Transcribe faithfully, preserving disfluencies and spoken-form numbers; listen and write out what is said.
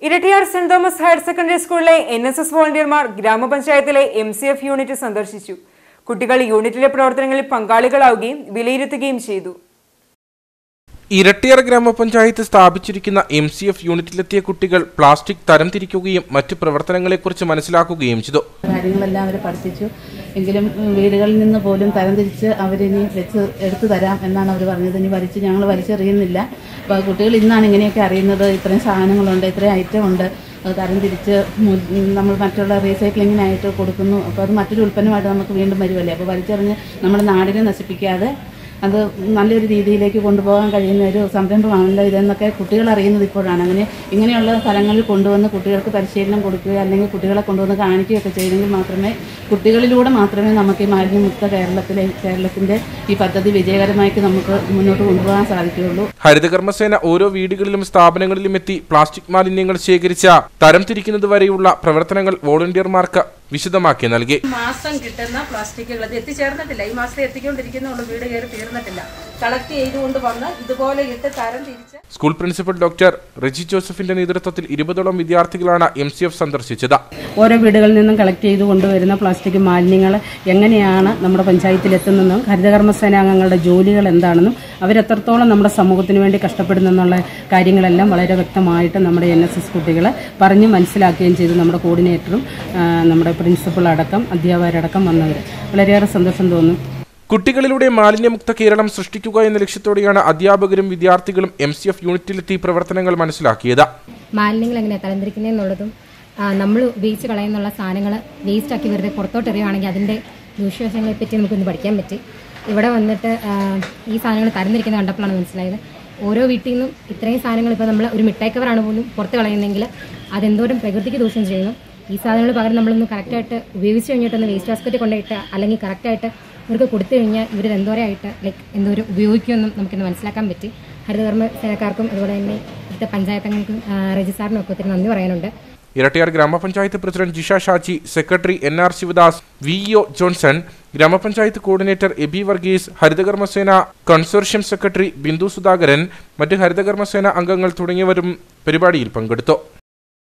Erattayar Saint Thomas higher secondary സ്കൂളിലെ N S S വോളണ്ടിയർമാർ ഗ്രാമപഞ്ചായത്തിലെ എം സി എഫ് യൂണിറ്റ് സന്ദർശിച്ചു. കുട്ടികൾ യൂണിറ്റിലെ പ്രവർത്തനങ്ങളിൽ പങ്കാളികളാവുകയും വിലയിരുത്തുകയും ചെയ്തു. ഇരട്ടിയാർ ഗ്രാമപഞ്ചായത്ത് സ്ഥാപിച്ചിരിക്കുന്ന എം സി എഫ് യൂണിറ്റിലെത്തിയ കുട്ടികൾ പ്ലാസ്റ്റിക് തരംതിരിക്കുകയും മറ്റു പ്രവർത്തനങ്ങളെക്കുറിച്ച് മനസ്സിലാക്കുകയും ചെയ്തു. കാര്യങ്ങളെല്ലാം അവരെ പഠിപ്പിച്ചു. എങ്കിലും വീടുകളിൽ നിന്ന് പോലും തരംതിരിച്ച് അവരിനി വെച്ച് എടുത്തു തരാം എന്നാണ് അവർ പറഞ്ഞത്. ഇനി വലിച്ച് ഞങ്ങൾ വലിച്ചെറിയുന്നില്ല. അപ്പോൾ കുട്ടികൾ ഇന്നാണ് ഇങ്ങനെയൊക്കെ അറിയുന്നത്. ഇത്രയും സാധനങ്ങളുണ്ട്, ഇത്രയും ഐറ്റം ഉണ്ട്, തരംതിരിച്ച് നമ്മൾ മറ്റുള്ള റീസൈക്ലിങ്ങിനായിട്ട് കൊടുക്കുന്നു. അപ്പോൾ അത് മറ്റൊരു ഉൽപ്പന്നമായിട്ട് നമുക്ക് വീണ്ടും വരുമല്ലേ. അപ്പോൾ വലിച്ചെറിഞ്ഞ് നമ്മുടെ നാടിനെ നശിപ്പിക്കാതെ അത് നല്ലൊരു രീതിയിലേക്ക് കൊണ്ടുപോകാൻ കഴിയുന്ന ഒരു സംരംഭമാണല്ലോ ഇതെന്നൊക്കെ കുട്ടികൾ അറിയുന്നത് ഇപ്പോഴാണ്. അങ്ങനെ ഇങ്ങനെയുള്ള സ്ഥലങ്ങളിൽ കൊണ്ടുവന്ന് കുട്ടികൾക്ക് പരിശീലനം കൊടുക്കുകയോ അല്ലെങ്കിൽ കുട്ടികളെ കൊണ്ടുവന്ന് കാണിക്കുകയൊക്കെ ചെയ്തെങ്കിൽ മാത്രമേ കുട്ടികളിലൂടെ മാത്രമേ നമുക്ക് ഈ മാലിന്യമുക്ത കേരളത്തിലെ കേരളത്തിൻ്റെ ഈ പദ്ധതി വിജയകരമായിട്ട് നമുക്ക് മുന്നോട്ട് കൊണ്ടുപോകാൻ സാധിക്കുകയുള്ളൂ. ഹരിതകർമ്മസേന ഓരോ വീടുകളിലും സ്ഥാപനങ്ങളിലും എത്തി പ്ലാസ്റ്റിക് മാലിന്യങ്ങൾ ശേഖരിച്ച തരംതിരിക്കുന്നത് വരെയുള്ള പ്രവർത്തനങ്ങൾ വോളണ്ടിയർമാർക്ക് വിശദമാക്കി നൽകി. മാസം കിട്ടുന്ന പ്ലാസ്റ്റിക്കുകൾ അത് എത്തിച്ചേർന്നിട്ടില്ല. ഈ മാസത്തെ എത്തിക്കൊണ്ടിരിക്കുന്നുള്ളൂ. വീട് കയറി തീർന്നിട്ടില്ല. കളക്ട് ചെയ്തുകൊണ്ട് വന്ന് ഇതുപോലെ ഇട്ട് തരം തിരിച്ച് സ്കൂൾ പ്രിൻസിപ്പൽ ഡോക്ടർ റെജി ജോസഫിന്റെ നേതൃത്വത്തിൽ ഇരുപതോളം വിദ്യാർത്ഥികളാണ് എം സി എഫ് സന്ദർശിച്ചത്. ഓരോ വീടുകളിൽ നിന്നും കളക്ട് ചെയ്ത് കൊണ്ടുവരുന്ന പ്ലാസ്റ്റിക് മാലിന്യങ്ങൾ എങ്ങനെയാണ് നമ്മുടെ പഞ്ചായത്തിൽ എത്തുന്നതെന്നും ഹരിതകർമ്മസേനാംഗങ്ങളുടെ ജോലികൾ എന്താണെന്നും അവരെത്രത്തോളം നമ്മുടെ സമൂഹത്തിന് വേണ്ടി കഷ്ടപ്പെടുന്നെന്നുള്ള കാര്യങ്ങളെല്ലാം വളരെ വ്യക്തമായിട്ട് നമ്മുടെ എൻ എസ് എസ് കുട്ടികളെ പറഞ്ഞ് മനസ്സിലാക്കുകയും ചെയ്തു. നമ്മുടെ കോർഡിനേറ്ററും നമ്മുടെ പ്രിൻസിപ്പൽ അടക്കം അധ്യാപകരടക്കം വന്നവർ വളരെയേറെ സന്തോഷം തോന്നും. കുട്ടികളിലൂടെ മാലിന്യമുക്ത കേരളം സൃഷ്ടിക്കുക എന്ന ലക്ഷ്യത്തോടെയാണ് അധ്യാപകരും വിദ്യാർത്ഥികളും എം സി എഫ് യൂണിറ്റിലെത്തി പ്രവർത്തനങ്ങൾ മനസ്സിലാക്കിയത്. മാലിന്യങ്ങൾ എങ്ങനെ തരംതിരിക്കുന്നതെന്നുള്ളതും നമ്മൾ ഉപയോഗിച്ച് കളയുന്നുള്ള സാധനങ്ങൾ വേസ്റ്റാക്കി വെറുതെ പുറത്തോട്ട് എറിയുകയാണെങ്കിൽ അതിൻ്റെ ദൂഷ്യവശങ്ങളെ പറ്റി നമുക്കൊന്ന് പഠിക്കാൻ പറ്റി. ഇവിടെ വന്നിട്ട് ഈ സാധനങ്ങൾ തരംതിരിക്കുന്നത് കണ്ടപ്പോഴാണ് മനസ്സിലായത്. ഓരോ വീട്ടിൽ നിന്നും ഇത്രയും സാധനങ്ങൾ ഇപ്പോൾ നമ്മൾ ഒരു മിഠായി കവറാണ് പോലും പുറത്ത് കളയുന്നതെങ്കിൽ അതെന്തോരം പ്രകൃതിക്ക് ദൂഷ്യം ചെയ്യുന്നു. ഈ സാധനങ്ങൾ പകരം നമ്മളൊന്ന് കറക്റ്റായിട്ട് ഉപയോഗിച്ച് കഴിഞ്ഞിട്ടൊന്ന് വേസ്റ്റ് ബാസ്ക്കറ്റിൽ കൊണ്ടുപോയിട്ട് അല്ലെങ്കിൽ കറക്റ്റായിട്ട് ഇവർക്ക് കൊടുത്തു കഴിഞ്ഞാൽ ഇവർ എന്തോരമായിട്ട് ലൈക്ക് എന്തോരം ഉപയോഗിക്കുമെന്നും നമുക്കിന്ന് മനസ്സിലാക്കാൻ പറ്റി. ഹരിതകർമ്മ സേനക്കാർക്കും അതുപോലെ തന്നെ ഇവിടുത്തെ പഞ്ചായത്തങ്ങൾക്കും രജിസ്ട്രാറിനും ഒക്കെ ഒത്തിരി നന്ദി പറയാനുണ്ട്. ഇരട്ടിയാർ ഗ്രാമപഞ്ചായത്ത് president Jisha Shaji, secretary N R Sivadas, V E O Johnson, ഗ്രാമപഞ്ചായത്ത് coordinator Aby Varghese, Haritha Karma Sena consortium secretary Bindu Sudhakaran, മറ്റ് ഹരിതകർമ്മസേന അംഗങ്ങൾ തുടങ്ങിയവരും പരിപാടിയിൽ പങ്കെടുത്തു.